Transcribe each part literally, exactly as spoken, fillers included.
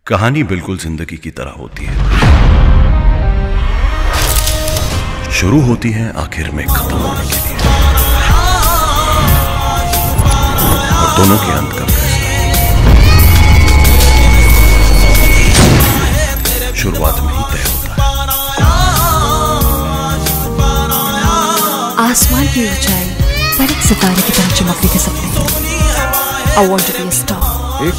कहानी बिल्कुल जिंदगी की तरह होती है, शुरू होती है आखिर में खत्म होने के लिए, और दोनों के अंत का फैसला शुरुआत में ही तय होता है। आसमान की ऊंचाई पर एक सितारे की तरह चमकने के सपने। I want to be a star. एक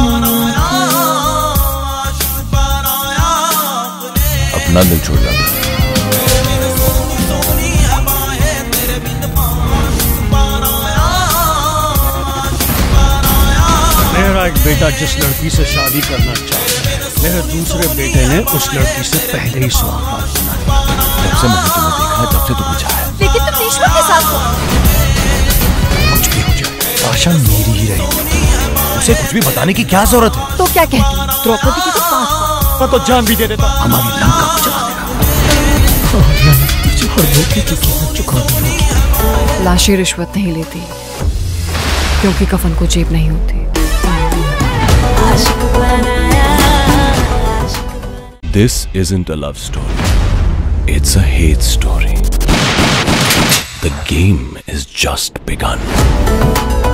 अपना दिल छोड़ जाता है। मेरा एक बेटा जिस लड़की से शादी करना चाहता है, मेरे दूसरे बेटे ने उस लड़की से पहले ही सुहागरात बना लिया। जब से मैंने तुम्हें देखा है तब से तुम चाहे। लेकिन तुम ईश्वर के साथ हो। कुछ भी हो जाए, आशा मेरी ही रहेगी। उसे कुछ भी बताने की क्या जरूरत है? तो क्या कहती है? द्रौपदी की तो पांच बार। मैं तो जान भी दे देता। हमारी लंका को जला देगा। हर धोखे की कीमत चुकानी होगी। लाशें रिश्वत नहीं लेती, क्योंकि कफन को जेब नहीं होती। This isn't a love story. It's a hate story. The game is just begun.